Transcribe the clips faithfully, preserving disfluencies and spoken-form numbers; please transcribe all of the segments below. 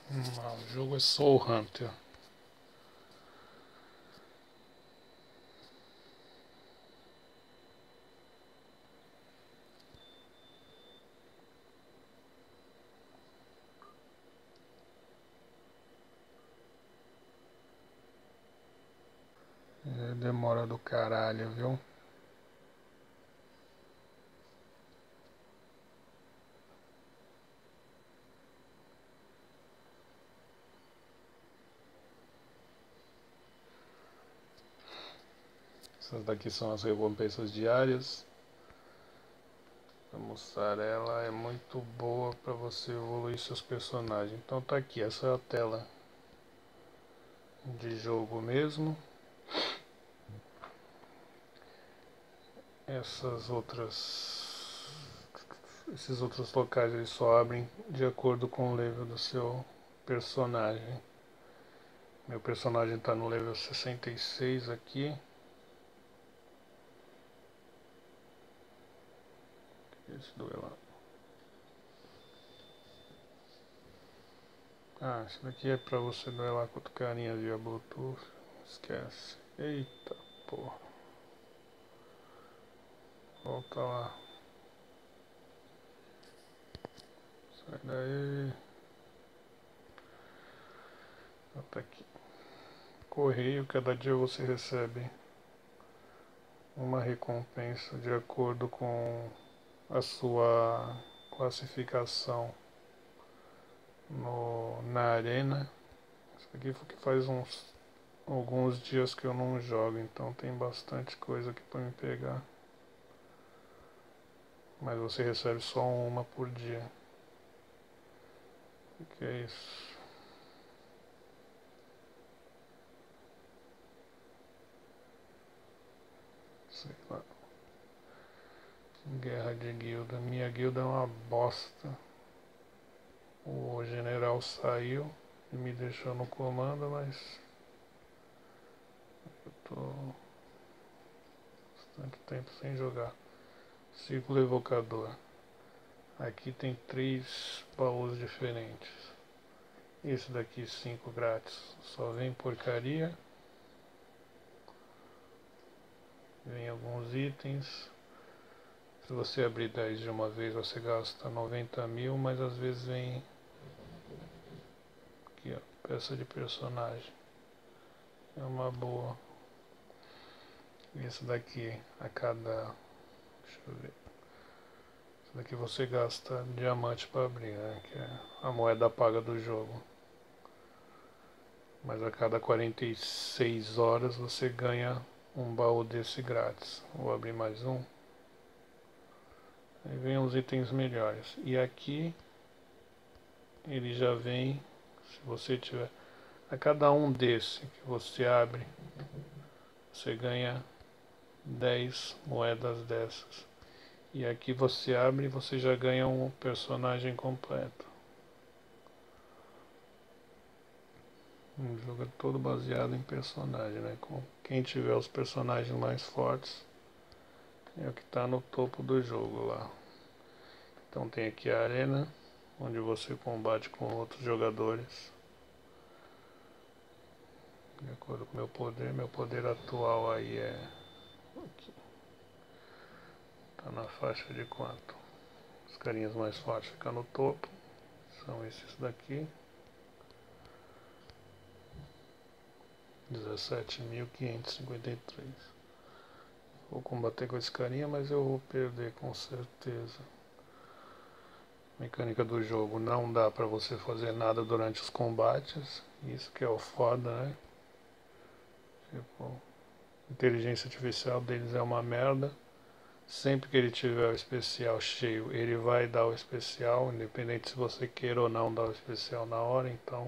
Não, o jogo é Soul Hunter. É, demora do caralho, viu? Essas daqui são as recompensas diárias. A mussarela é muito boa para você evoluir seus personagens. Então tá aqui, essa é a tela de jogo mesmo. Essas outras, esses outros locais eles só abrem de acordo com o level do seu personagem. Meu personagem está no level sessenta e seis aqui. Esse duelo. Ah, isso daqui é pra você duelar com outro carinha via Bluetooth. Esquece. Eita porra. Volta lá. Sai daí. Volta aqui. Correio, cada dia você recebe uma recompensa de acordo com a sua classificação no, na arena. Isso aqui foi que faz uns alguns dias que eu não jogo, então tem bastante coisa aqui para me pegar. Mas você recebe só uma por dia. O que é isso? Sei lá. Guerra de guilda. Minha guilda é uma bosta. O general saiu e me deixou no comando, mas eu tô bastante tempo sem jogar. Círculo evocador. Aqui tem três baús diferentes. Esse daqui cinco grátis. Só vem porcaria. Vem alguns itens. Se você abrir dez de uma vez você gasta noventa mil, mas às vezes vem aqui, ó, peça de personagem. É uma boa. Esse daqui a cada. Deixa eu ver. Esse daqui você gasta diamante para abrir, né? Que é a moeda paga do jogo. Mas a cada quarenta e seis horas você ganha um baú desse grátis. Vou abrir mais um. Aí vem uns itens melhores. E aqui ele já vem, se você tiver, a cada um desse que você abre, você ganha dez moedas dessas. E aqui você abre e você já ganha um personagem completo. Um jogo é todo baseado em personagem, né? Com quem tiver os personagens mais fortes é o que está no topo do jogo lá. Então tem aqui a arena, onde você combate com outros jogadores. De acordo com o meu poder, meu poder atual aí é... Aqui. Tá na faixa de quanto? Os carinhas mais fortes ficam no topo. São esses daqui. dezessete mil quinhentos e cinquenta e três. Vou combater com esse carinha, mas eu vou perder com certeza. Mecânica do jogo, não dá pra você fazer nada durante os combates. Isso que é o foda, né? Tipo, a inteligência artificial deles é uma merda. Sempre que ele tiver o especial cheio, ele vai dar o especial, independente se você queira ou não dar o especial na hora, então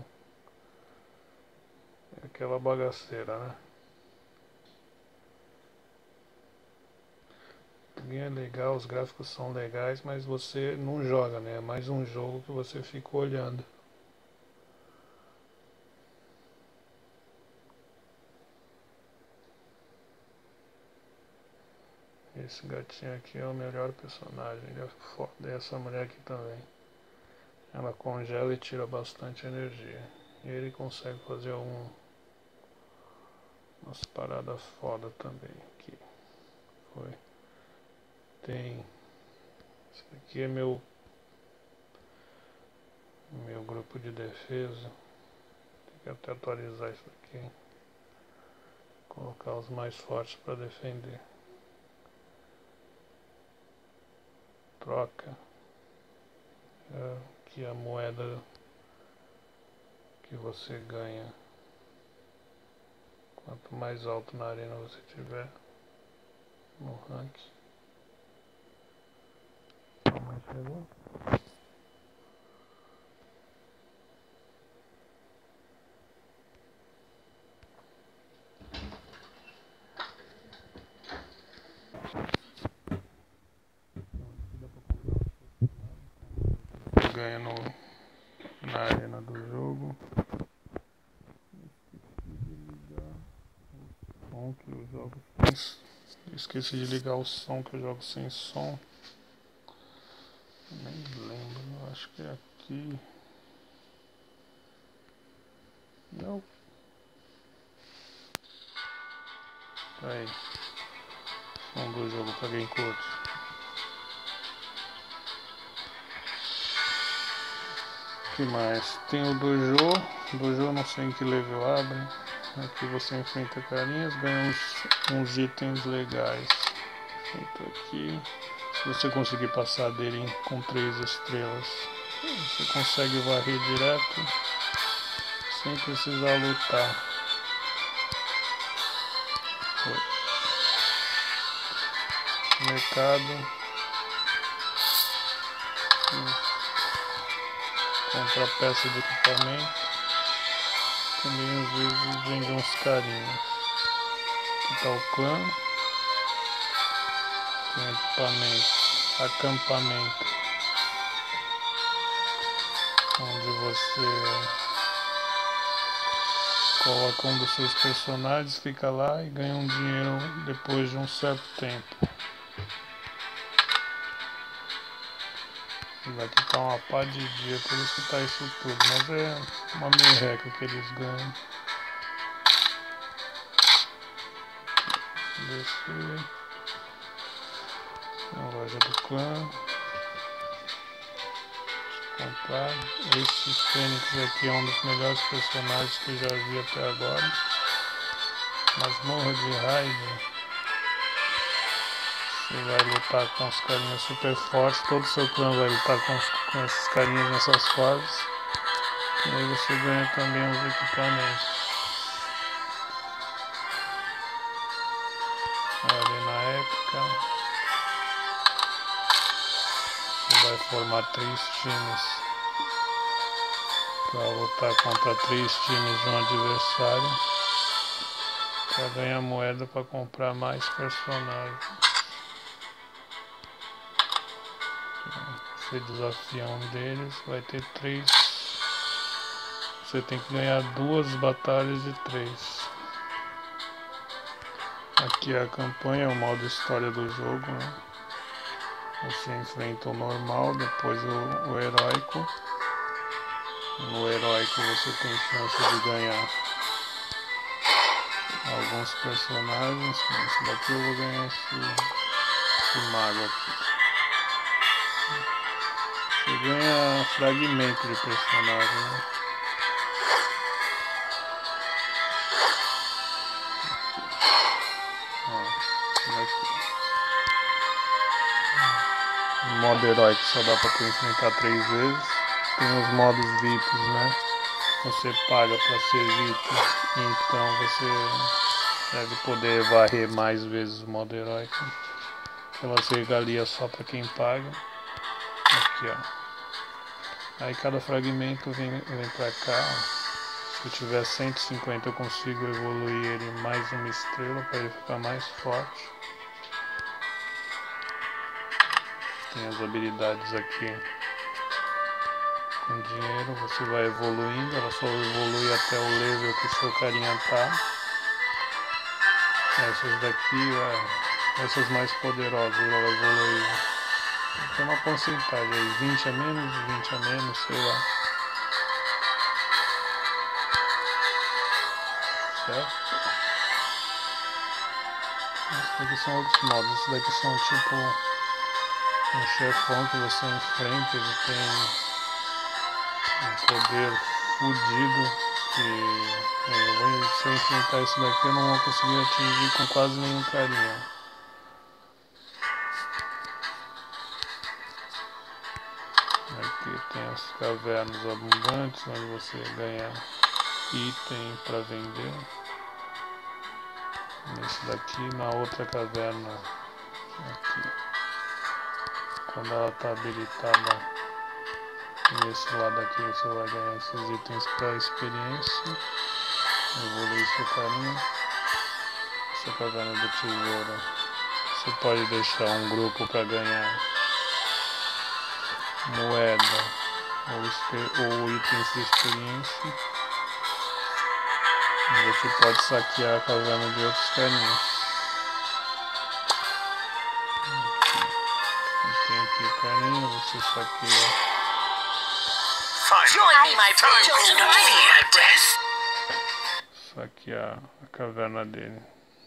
é aquela bagaceira, né? É legal, os gráficos são legais, mas você não joga, né? É mais um jogo que você fica olhando. Esse gatinho aqui é o melhor personagem, ele é foda. E essa mulher aqui também. ela congela e tira bastante energia. E ele consegue fazer um, umas paradas foda também aqui. Foi. Tem. Esse aqui é meu meu grupo de defesa. Tem que até atualizar isso aqui. Colocar os mais fortes para defender. Troca. É, aqui a moeda que você ganha. Quanto mais alto na arena você tiver no ranking. Mas chegou. Ganha no, na arena do jogo. Som que eu jogo sem, esqueci de ligar o som que eu jogo sem som. Nem lembro, eu acho que é aqui. Não. Aí. Som do jogo pra quem curte. O que mais? Tem o dojo. Dojo não sei em que level abre. Aqui você enfrenta carinhas, ganha uns, uns itens legais. Feito aqui. Se você conseguir passar dele com três estrelas, você consegue varrer direto sem precisar lutar. Foi. Mercado. Compra peça de equipamento. Também às vezes vende uns carinhos. Aqui tá o clã. Tem equipamento. Acampamento. Onde você coloca um dos seus personagens, fica lá e ganha um dinheiro depois de um certo tempo. Aqui tá uma pá de dia, por isso que tá isso tudo, mas é uma merreca que eles ganham. Descer. A loja do clã. Comprar. Esse Fênix aqui é um dos melhores personagens que eu já vi até agora. Masmorra de Raid. Você vai lutar com os carinhas super fortes. Todo o seu clã vai lutar com, os, com esses carinhas nessas fases. E aí você ganha também os equipamentos. Arena épica. Você vai formar três times para lutar contra três times de um adversário. Para ganhar moeda para comprar mais personagens. Você desafia um deles, vai ter três. Você tem que ganhar duas batalhas de três. Aqui é a campanha, o modo história do jogo, né? Você enfrenta o normal, depois o, o heróico. No heróico você tem chance de ganhar alguns personagens. Esse daqui eu vou ganhar esse, esse mago aqui. Você ganha fragmento de personagem, né? Ó, aqui. O modo heróico só dá pra tu enfrentar três vezes. Tem os modos V I Ps, né? Você paga pra ser V I P, então você deve poder varrer mais vezes o modo heróico. Aquelas regalias só pra quem paga. Aqui, ó. Aí cada fragmento vem, vem pra cá. Se eu tiver cento e cinquenta eu consigo evoluir ele mais uma estrela para ele ficar mais forte. Tem as habilidades aqui. Com dinheiro você vai evoluindo, ela só evolui até o level que o seu carinha tá. Essas daqui, ó, essas mais poderosas, ela evolui Tem uma porcentagem aí, vinte a menos, vinte a menos, sei lá. Certo? Esses daqui são outros modos. Esses daqui são tipo um chefão que você enfrenta. Ele tem um poder fudido. Que eu vou, se eu enfrentar esse daqui eu não vou conseguir atingir com quase nenhum carinho. Aqui tem as cavernas abundantes, onde você ganha item para vender. Nesse daqui, na outra caverna, aqui, quando ela está habilitada, nesse lado aqui você vai ganhar esses itens para experiência. Evoluir seu carinho. Essa caverna do tesouro, você pode deixar um grupo para ganhar moeda ou, ou itens de experiência. E você pode saquear a caverna de outros carinhos. Tem aqui carinho, você saqueia. Saquear a caverna dele.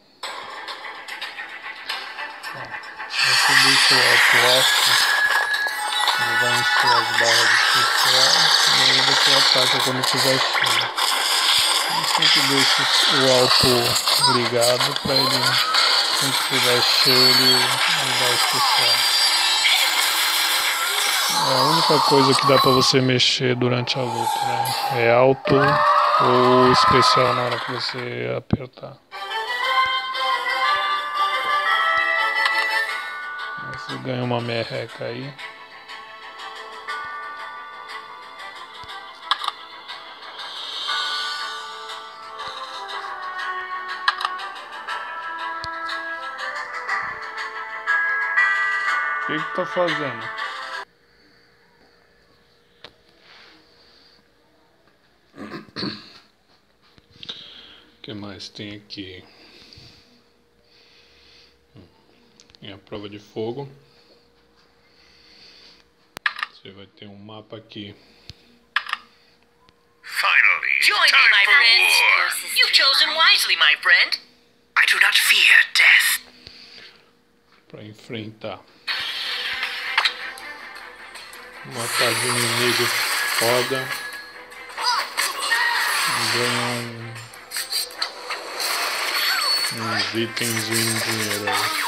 Ó, você deixa o alto off. Ele vai encher as barras de cristal e aí você ataca quando tiver cheio. Eu sempre deixo o alto ligado para ele, quando tiver cheio, ele, ele vai especial. É a única coisa que dá para você mexer durante a luta, né? É alto ou especial na hora que você apertar. Você ganha uma merreca aí. O que que tá fazendo? O que mais tem aqui? Tem a prova de fogo. Você vai ter um mapa aqui. Finally, join me, my friends. You've chosen wisely, my friend. I do not fear death. Para enfrentar. Matar de inimigo foda. Ganhar um, uns itens e um dinheiro aí.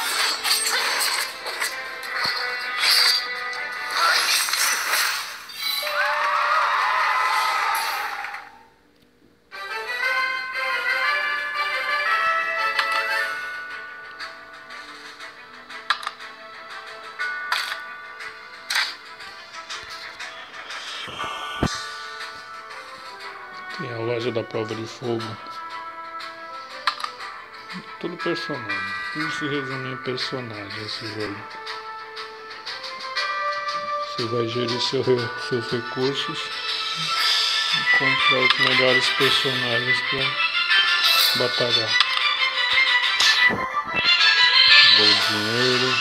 Tem a loja da prova de fogo. Tudo personagem. Tudo se resume em personagem esse jogo. Você vai gerir seu, seus recursos e comprar os melhores personagens para batalhar. Bom dinheiro.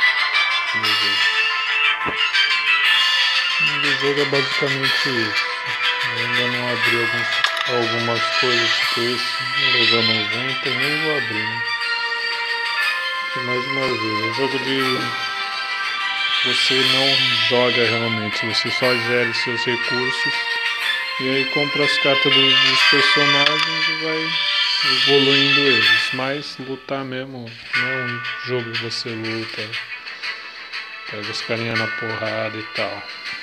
O jogo é basicamente isso. Eu ainda não abri alguns, algumas coisas tipo isso, level noventa, nem vou abrir, né? E mais uma vez, é um jogo de você não joga realmente, você só gera seus recursos e aí compra as cartas dos, dos personagens e vai evoluindo eles. Mas lutar mesmo não é um jogo que você luta, pega os carinha na porrada e tal.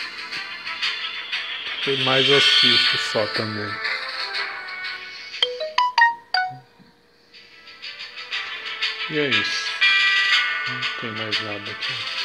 Eu mais assisto só também. E é isso. Não tem mais nada aqui.